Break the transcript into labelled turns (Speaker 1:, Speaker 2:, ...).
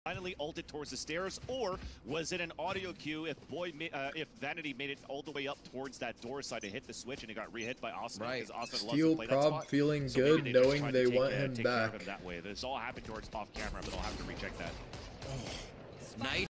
Speaker 1: finally ulted towards the stairs, or was it an audio cue if if Vanity made it all the way up towards that door side to hit the switch and it got re-hit by Austin?
Speaker 2: Right.
Speaker 1: Steel
Speaker 3: Prob feeling good, knowing they want him back.
Speaker 1: That way. This all happened towards off camera, but I'll have to recheck that.
Speaker 2: Nice.